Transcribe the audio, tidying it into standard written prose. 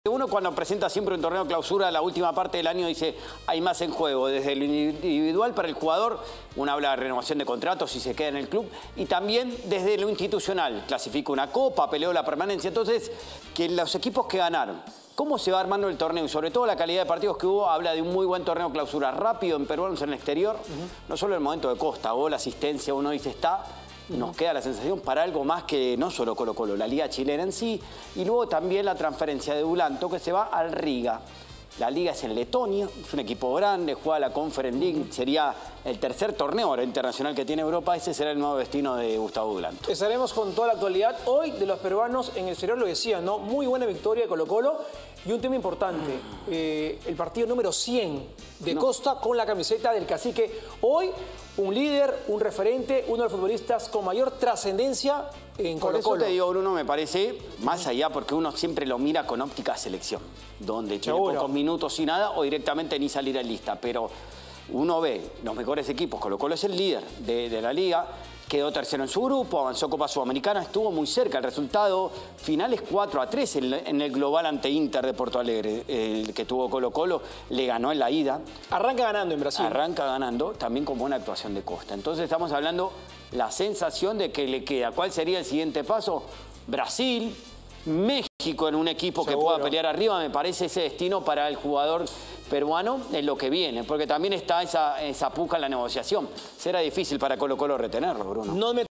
Uno cuando presenta siempre un torneo clausura, la última parte del año dice hay más en juego, desde lo individual para el jugador, uno habla de renovación de contratos si se queda en el club, y también desde lo institucional, clasifica una copa, peleó la permanencia. Entonces, que los equipos que ganaron, cómo se va armando el torneo y sobre todo la calidad de partidos que hubo, habla de un muy buen torneo clausura, rápido en peruanos en el exterior, no solo el momento de Costa, gol, asistencia, uno dice está... Nos queda la sensación para algo más que no solo Colo-Colo, la liga chilena en sí, y luego también la transferencia de Dulanto que se va al Riga. La liga es en Letonia, es un equipo grande, juega la Conference League, sería el tercer torneo internacional que tiene Europa, ese será el nuevo destino de Gustavo Dulanto. Estaremos con toda la actualidad hoy de los peruanos en el exterior, lo decía, ¿no? Muy buena victoria de Colo-Colo y un tema importante, el partido número 100 de Costa con la camiseta del Cacique. Hoy un líder, un referente, uno de los futbolistas con mayor trascendencia en Colo-Colo. Por eso te digo, Bruno, me parece, más allá, porque uno siempre lo mira con óptica selección, donde tiene pocos minutos y nada, o directamente ni salir en lista. Pero uno ve los mejores equipos, Colo-Colo es el líder de la liga, quedó tercero en su grupo, avanzó Copa Sudamericana, estuvo muy cerca. El resultado final es 4-3 en el global ante Inter de Porto Alegre. El que tuvo Colo-Colo le ganó en la ida. Arranca ganando en Brasil. Arranca ganando, también con buena actuación de Costa. Entonces estamos hablando la sensación de que le queda. ¿Cuál sería el siguiente paso? Brasil, México en un equipo que pueda pelear arriba. Me parece ese destino para el jugador peruano es lo que viene, porque también está esa puja en la negociación. Será difícil para Colo-Colo retenerlo, Bruno.